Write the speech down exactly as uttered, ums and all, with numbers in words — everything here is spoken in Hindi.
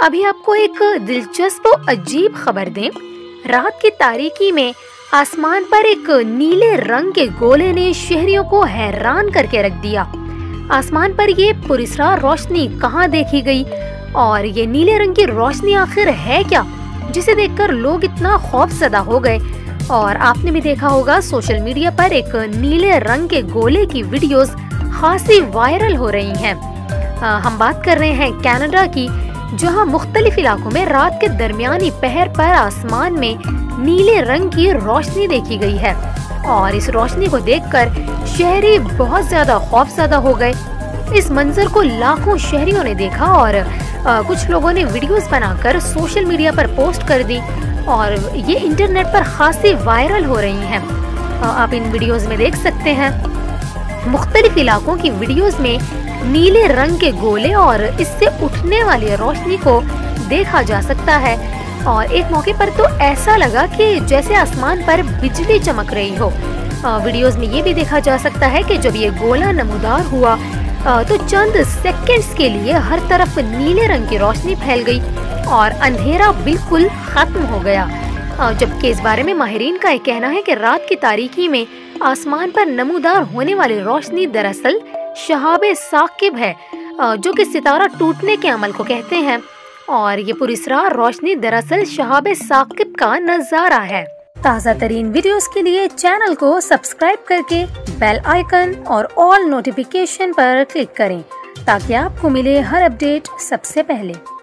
अभी आपको एक दिलचस्प और अजीब खबर दें। रात की तारीकी में आसमान पर एक नीले रंग के गोले ने शहरियों को हैरान करके रख दिया। आसमान पर ये पुरस्कार रोशनी कहाँ देखी गई और ये नीले रंग की रोशनी आखिर है क्या, जिसे देखकर लोग इतना खौफजदा हो गए। और आपने भी देखा होगा सोशल मीडिया पर एक नीले रंग के गोले की वीडियोस खासी वायरल हो रही हैं। आ, हम बात कर रहे हैं कनाडा की, जहां मुख्तलिफ इलाकों में रात के दरमियानी पहर पर आसमान में नीले रंग की रोशनी देखी गई है। और इस रोशनी को देखकर शहरी बहुत ज्यादा खौफजदा हो गए। इस मंजर को लाखों शहरियों ने देखा और आ, कुछ लोगों ने वीडियोस बनाकर सोशल मीडिया पर पोस्ट कर दी और ये इंटरनेट पर खासी वायरल हो रही हैं। आप इन वीडियोस में देख सकते हैं मुख्तलिफ इलाकों की वीडियोस में नीले रंग के गोले और इससे उठने वाली रोशनी को देखा जा सकता है। और एक मौके पर तो ऐसा लगा कि जैसे आसमान पर बिजली चमक रही हो। वीडियोस में ये भी देखा जा सकता है कि जब ये गोला नमूदार हुआ तो चंद सेकंड्स के लिए हर तरफ नीले रंग की रोशनी फैल गई और अंधेरा बिल्कुल खत्म हो गया। जबकि इस बारे में माहिरीन का एक कहना है कि रात की तारीकी में आसमान पर नमूदार होने वाली रोशनी दरअसल शहाबे साकिब है, जो कि सितारा टूटने के अमल को कहते हैं। और ये पुरस्कार रोशनी दरअसल शहाबे साकिब का नजारा है। ताज़ा तरीन वीडियोस के लिए चैनल को सब्सक्राइब करके बेल आइकन और ऑल नोटिफिकेशन पर क्लिक करें ताकि आपको मिले हर अपडेट सबसे पहले।